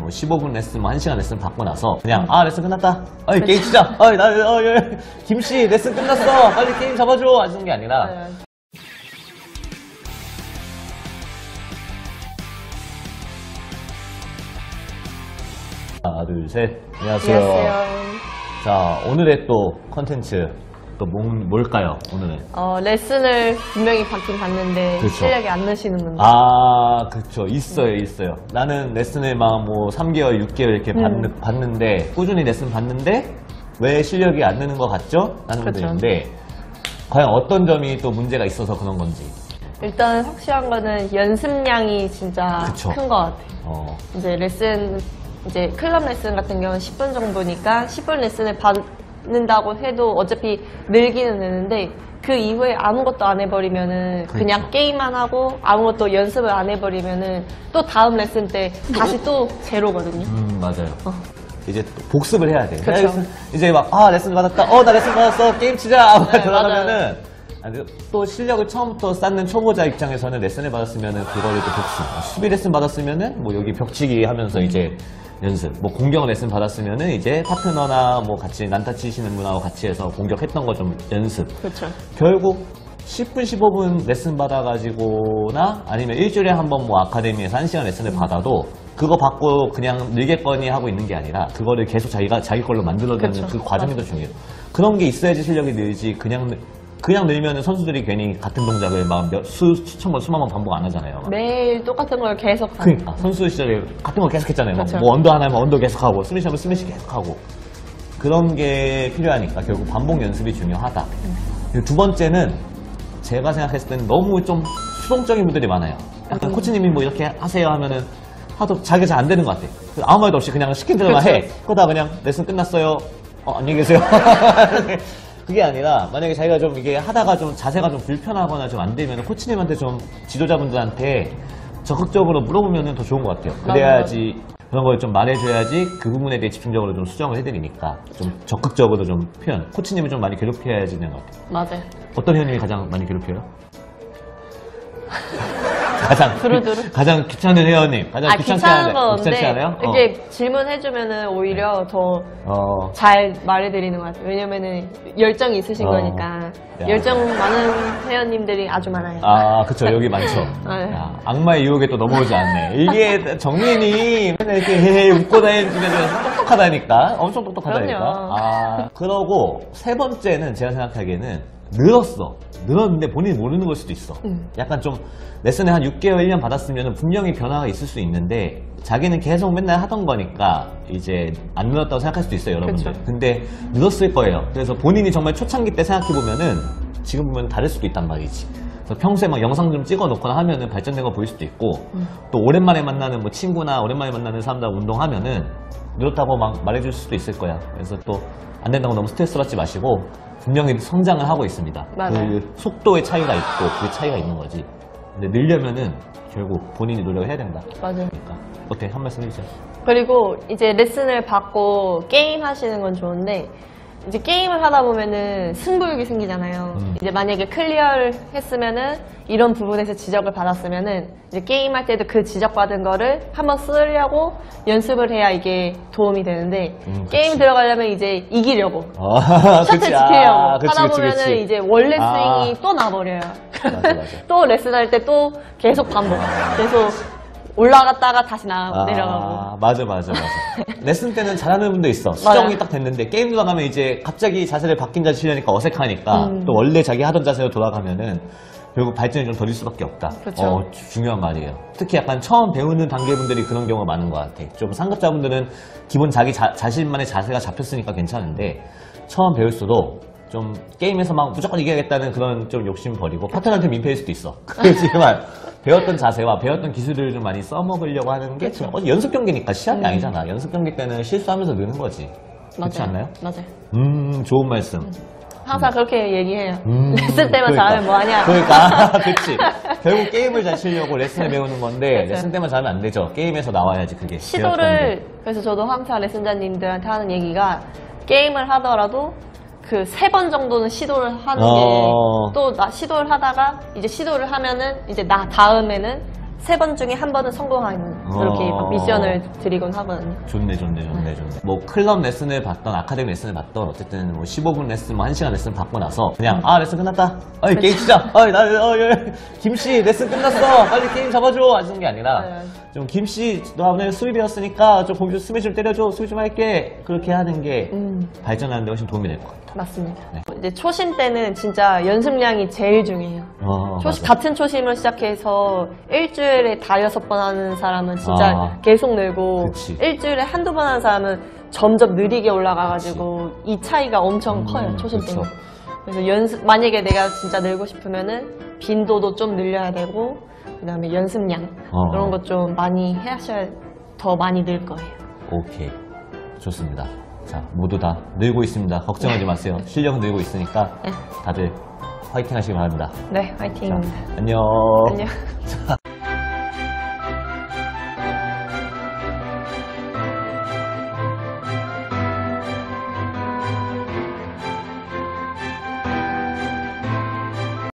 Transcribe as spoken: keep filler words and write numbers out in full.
뭐 십오 분 레슨, 뭐 한 시간 레슨 받고 나서 그냥 아 레슨 끝났다. 어이 게임 시작. 어이 나 어, 김씨 레슨 끝났어. 빨리 게임 잡아줘. 하시는 게 아니라. 네. 하나 둘 셋. 안녕하세요. 안녕하세요. 자 오늘의 또 컨텐츠 또 뭐, 뭘까요? 오늘은? 어, 레슨을 분명히 받긴 받는데 그렇죠. 실력이 안 느시는 분들. 아, 그쵸. 있어요, 있어요. 나는 레슨을 막 뭐 삼 개월, 육 개월 이렇게 받, 음. 받는데, 꾸준히 레슨 받는데, 왜 실력이 안 느는 것 같죠? 라는 분도 그쵸. 있는데, 과연 어떤 점이 또 문제가 있어서 그런 건지. 일단 확실한 거는 연습량이 진짜 그쵸. 큰 것 같아요. 어, 이제 레슨, 이제 클럽 레슨 같은 경우는 십 분 정도니까 십 분 레슨을 받는다고 해도 어차피 늘기는 느는데 그 이후에 아무것도 안 해버리면은 그렇죠. 그냥 게임만 하고 아무것도 연습을 안 해버리면은 또 다음 레슨 때 다시 또 제로거든요. 음, 맞아요. 어. 이제 또 복습을 해야 돼. 그쵸. 레슨, 이제 막, 아, 레슨 받았다. 어, 나 레슨 받았어. 게임 치자. 하고 네, 들어가면은, 아니, 또 실력을 처음부터 쌓는 초보자 입장에서는 레슨을 받았으면은 그거를 또 복습. 수비 레슨 받았으면은 뭐 여기 벽치기 하면서 음. 이제 연습. 뭐 공격 레슨 받았으면은 이제 파트너나 뭐 같이 난타 치시는 분하고 같이 해서 공격했던 거 좀 연습. 그렇죠. 결국 십 분, 십오 분 레슨 받아가지고나 아니면 일주일에 한 번 뭐 아카데미에서 한 시간 레슨을 받아도 그거 받고 그냥 늘겠거니 하고 있는 게 아니라 그거를 계속 자기가 자기 걸로 만들어가는 그쵸. 그 과정이 더 중요해요. 그런 게 있어야지 실력이 늘지 그냥 늘- 그냥 늘면은 선수들이 괜히 같은 동작을 막 몇, 수, 수천 번, 수만 번 반복 안 하잖아요. 막. 매일 똑같은 걸 계속 하는 그러니까 선수 시절에 같은 거 계속 했잖아요. 막 그쵸. 뭐 언더 하나 하면 언더 계속 하고 스매시 하면 스매시 계속 하고 그런 게 필요하니까 결국 반복 연습이 중요하다. 그리고 두 번째는 제가 생각했을 때는 너무 좀 수동적인 분들이 많아요. 약간 음. 코치님이 뭐 이렇게 하세요 하면은 하도 자기가 잘 안 되는 것 같아. 그래서 아무 말도 없이 그냥 시킨 대로만 해. 그쵸. 그러다 그냥 레슨 끝났어요. 어, 안녕히 계세요. 그게 아니라 만약에 자기가 좀 이게 하다가 좀 자세가 좀 불편하거나 좀 안 되면 코치님한테 좀 지도자분들한테 적극적으로 물어보면 더 좋은 것 같아요. 그래야지 그런 걸 좀 말해줘야지 그 부분에 대해 집중적으로 좀 수정을 해드리니까 좀 적극적으로 좀 표현. 코치님을 좀 많이 괴롭혀야지 되는 것 같아요. 맞아요. 어떤 회원님이 가장 많이 괴롭혀요? 가장 두루두루? 가장 귀찮은 회원님. 가장 아, 귀찮지 귀찮은 않아요? 건 귀찮지 없는데 않아요? 이렇게 질문해주면은 오히려 더 어. 잘 말해드리는 것 같아요. 왜냐면은 열정이 있으신 어. 거니까. 야. 열정 많은 회원님들이 아주 많아요. 아, 그쵸. 여기 많죠. 네. 야, 악마의 유혹에 또 넘어오지 않네. 이게 정민이 맨날 이렇게 헤헤 웃고 다니면서 똑똑하다니까. 엄청 똑똑하다니까. 그럼요. 아, 그러고 세 번째는 제가 생각하기에는 늘었어. 늘었는데 본인이 모르는 걸 수도 있어. 음. 약간 좀 레슨을 한 육 개월, 일 년 받았으면 분명히 변화가 있을 수 있는데 자기는 계속 맨날 하던 거니까 이제 안 늘었다고 생각할 수도 있어요, 여러분들. 그쵸. 근데 늘었을 거예요. 그래서 본인이 정말 초창기 때 생각해보면은 지금 보면 다를 수도 있단 말이지. 그래서 평소에 막 영상 좀 찍어 놓거나 하면은 발전된 거 보일 수도 있고 음. 또 오랜만에 만나는 뭐 친구나 오랜만에 만나는 사람들하고 운동하면은 늘었다고 막 말해줄 수도 있을 거야. 그래서 또 안 된다고 너무 스트레스 받지 마시고 분명히 성장을 하고 있습니다. 맞아요. 그 속도의 차이가 있고 그 차이가 있는 거지. 근데 늘려면은 결국 본인이 노력을 해야 된다. 맞아요. 그러니까 어때? 한 말씀 해주세요. 그리고 이제 레슨을 받고 게임 하시는 건 좋은데 이제 게임을 하다 보면은 승부욕이 생기잖아요. 음. 이제 만약에 클리어를 했으면은 이런 부분에서 지적을 받았으면은 이제 게임할 때도 그 지적받은 거를 한번 쓰려고 연습을 해야 이게 도움이 되는데 음, 게임 그치. 들어가려면 이제 이기려고 아, 셔틀 그치. 지키려고 아, 그치, 하다 그치, 보면은 그치. 이제 원래 아. 스윙이 또 나버려요. 맞아, 맞아. 또 레슨할 때 또 계속 반복. 계속 올라갔다가 다시 나 아, 내려가고. 맞아, 맞아, 맞아. 레슨 때는 잘하는 분도 있어. 수정이 맞아요. 딱 됐는데, 게임 들어가면 이제 갑자기 자세를 바뀐 자세 치려니까 어색하니까, 음. 또 원래 자기 하던 자세로 돌아가면은, 결국 발전이 좀 더딜 수밖에 없다. 그쵸. 어, 주- 중요한 말이에요. 특히 약간 처음 배우는 단계분들이 그런 경우가 많은 것 같아. 좀 상급자분들은 기본 자기 자, 자신만의 자세가 잡혔으니까 괜찮은데, 처음 배울수록 좀 게임에서 막 무조건 이겨야겠다는 그런 좀 욕심 버리고 파트너한테 민폐일 수도 있어. 그렇지만 배웠던 자세와 배웠던 기술들을 좀 많이 써먹으려고 하는 게 그쵸. 어, 연습 경기니까 시합이 음. 아니잖아. 연습 경기 때는 실수하면서 느는 거지. 그렇지 맞아요. 않나요? 맞아요. 음, 좋은 말씀. 항상 그렇게 얘기해요. 음, 레슨 때만 그러니까. 잘하면 뭐하냐. 그러니까, 그치. 결국 게임을 잘 치려고 레슨을 배우는 건데, 그쵸. 레슨 때만 잘하면 안 되죠. 게임에서 나와야지, 그게. 배웠던 시도를 그래서 저도 항상 레슨자님들한테 하는 얘기가 게임을 하더라도 그 세 번 정도는 시도를 하는 어. 게 또 나 시도를 하다가 이제 시도를 하면은 이제 나 다음에는 세 번 중에 한 번은 성공하는 어, 그렇게 어. 막 미션을 드리곤 하거든요. 좋네, 좋네, 좋네, 좋네. 뭐 클럽 레슨을 받던 아카데미 레슨을 받던 어쨌든 뭐 십오 분 레슨, 뭐 한 시간 레슨 받고 나서 그냥 아 레슨 끝났다. 어이 게임 시작. 어이 나 어, 김씨 레슨 끝났어. 빨리 게임 잡아줘. 하시는 게 아니라 네. 좀 김씨 너 오늘 수비되었으니까 좀 공주 스매시 좀 때려줘. 수비 좀 할게. 그렇게 하는 게 음. 발전하는 데 훨씬 도움이 될 것 같아요. 맞습니다. 네. 이제 초심 때는 진짜 연습량이 제일 중요해요. 어, 초심, 맞아. 같은 초심을 시작해서 일주일에 다 여섯 번 하는 사람은 진짜 아. 계속 늘고 그치. 일주일에 한두 번 하는 사람은 점점 느리게 올라가가지고 이 차이가 엄청 음, 커요. 초심 그쵸. 때문에. 그래서 연습 만약에 내가 진짜 늘고 싶으면은 빈도도 좀 늘려야 되고 그다음에 연습량 어. 그런 것 좀 많이 하셔야 더 많이 늘 거예요. 오케이. 좋습니다. 자, 모두 다 늘고 있습니다. 걱정하지 마세요. 실력은 늘고 있으니까 네. 다들 화이팅 하시기 바랍니다. 네, 자, 화이팅입니다. 안녕. 안녕.